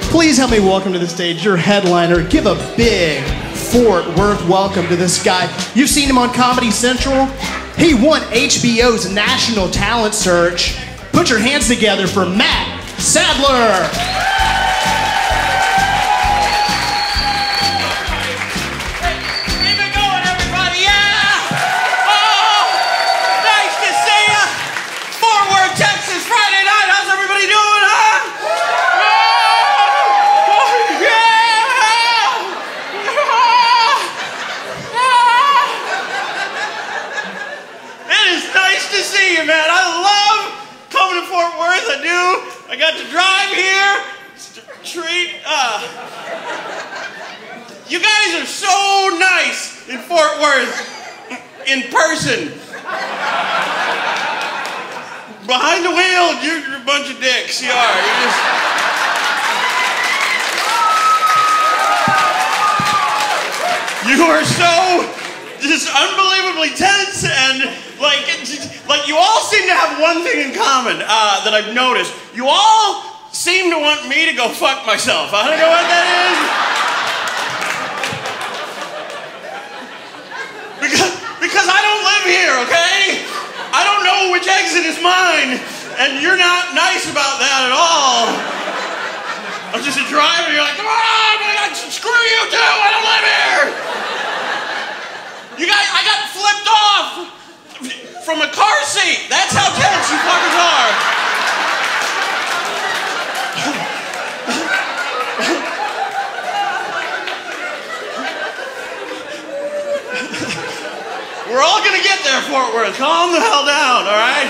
Please help me welcome to the stage your headliner. Give a big Fort Worth welcome to this guy. You've seen him on Comedy Central. He won HBO's National Talent Search. Put your hands together for Matt Sadler. I got to drive here. You guys are so nice in Fort Worth in person. Behind the wheel, you're a bunch of dicks. You are. You are so just unbelievably tense and like you all seem to have one thing in common that I've noticed. You all seem to want me to go fuck myself. I don't know what that is. Because I don't live here, okay? I don't know which exit is mine, and you're not nice about that at all. I'm just a driver, you're like, come on, screw you too, I don't live here. You guys, I got flipped off from a car seat. That's how tense you fuckers are. We're all gonna get there, Fort Worth. Calm the hell down, all right?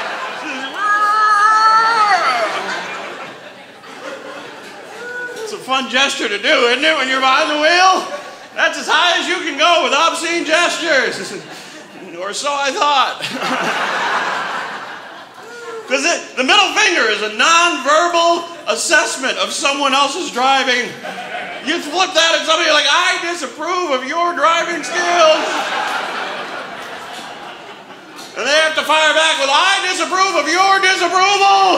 It's a fun gesture to do, isn't it, when you're behind the wheel? That's as high as you can go with obscene gestures. Or so I thought. Because the middle finger is a non-verbal assessment of someone else's driving. You flip that at somebody like, I disapprove of your driving skills. And they have to fire back with, I disapprove of your disapproval.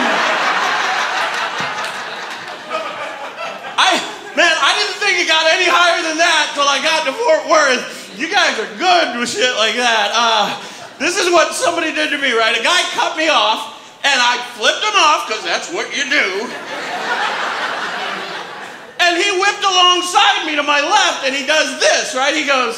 Man, I didn't think it got any higher than that till I got to Fort Worth. You guys are good with shit like that. This is what somebody did to me, right? A guy cut me off, and I flipped him off, because that's what you do. And he whipped alongside me to my left, and he does this, right? He goes...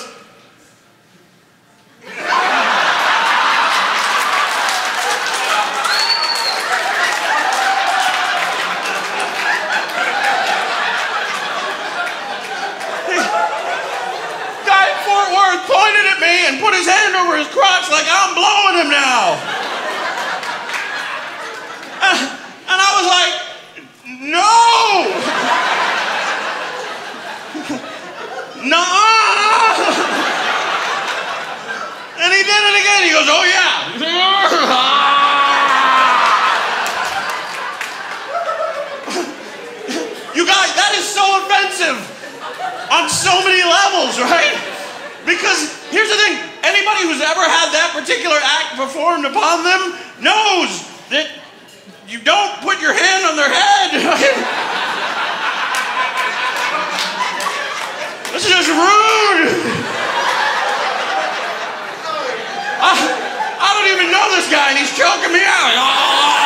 pointed at me and put his hand over his crotch like I'm blowing him now. And I was like, no! Nuh-uh! And he did it again. He goes, oh yeah. You guys, that is so offensive on so many levels, right? Because here's the thing, anybody who's ever had that particular act performed upon them knows that you don't put your hand on their head. This is just rude. I don't even know this guy and he's choking me out.